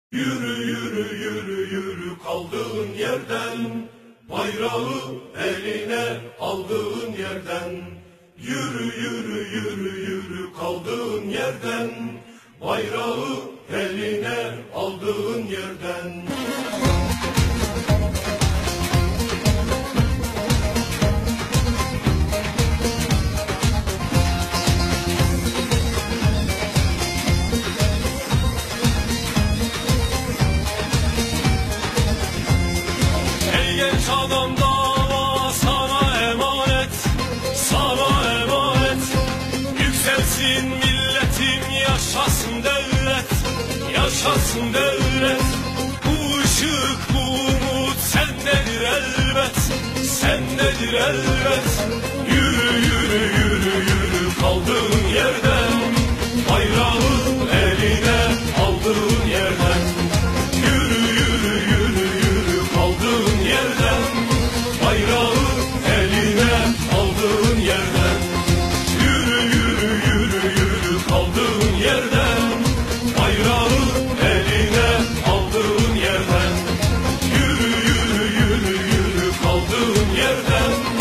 Yürü yürü yürü yürü kaldığın yerden, bayrağı eline aldığın yerden. Yürü yürü yürü yürü kaldığın yerden, bayrağı eline aldığın yerden. Genç adam dava sana emanet, sana emanet. Yükselsin milletin, yaşasın devlet, yaşasın devlet. Bu ışık, bu umut sendedir elbet, sendedir elbet. Yürü yürü yürü yürü kaldığın yerden, bayrağı eline aldığın yerden. Yürü yürü yürü yürü kaldığın yerden, bayrağı eline aldığın yerden. Yürü yürü yürü yürü kaldığın yerden, bayrağı eline aldığın yerden. Yürü yürü yürü yürü kaldığın yerden,